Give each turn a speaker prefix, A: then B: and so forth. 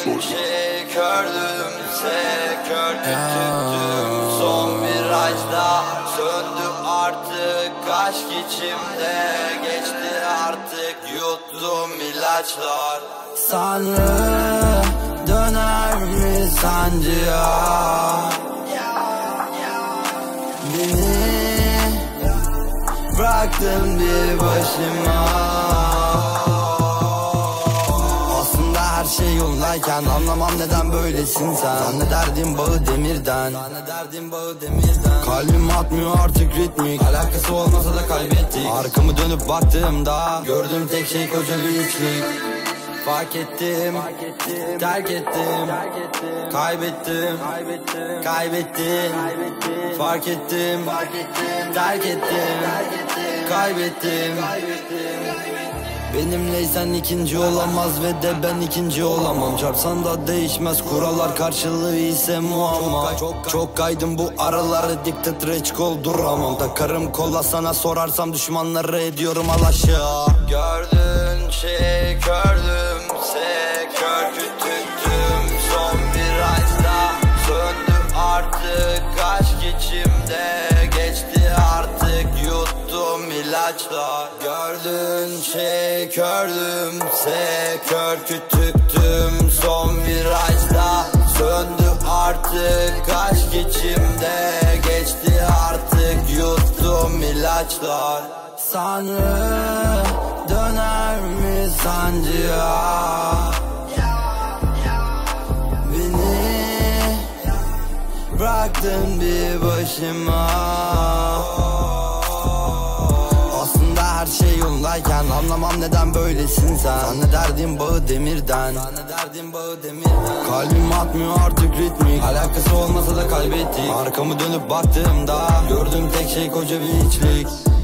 A: şey gördümse kör küçüktüm. Son virajda söndü artık aşk içimde. Geçti artık yuttum ilaçlar. Sanrı döner mi sancıya? Beni bıraktın bir başıma. Aslında her şey yolundayken anlamam neden böylesin sen. Zannederdim bağı demirden, kalbim atmıyor artık ritmik. Alakası olmasa da kaybettik. Arkamı dönüp baktığımda gördüğüm tek şey koca bir içlik. Fark ettim, terk ettim, kaybettim, kaybettim. Fark ettim, terk ettim, kaybettim. Benimleysen ikinci olamaz ve de ben ikinci olamam. Çarpsan da değişmez kurallar, karşılığı ise muamma. Çok kaydım bu araları, diktat reç kol duramam. Takarım kola sana sorarsam düşmanları ediyorum alaşağı. Gördüğün şey gördümse kör kütüktüm. Son virajda söndü artık aşk içimde. Geçti artık yuttum ilaçlar. Gördüğün şey gördümse kör kütüktüm. Son virajda söndü artık aşk içimde. Geçti artık yuttum ilaçlar. Sanrı döner mi sancıya? Beni bıraktın bir başıma. Aslında her şey yolundayken anlamam neden böylesin sen. Zannederdim bağı demirden, kalbim atmıyor artık ritmik. Alakası olmasa da kaybettik. Arkamı dönüp baktığımda gördüğüm tek şey koca bir içlik.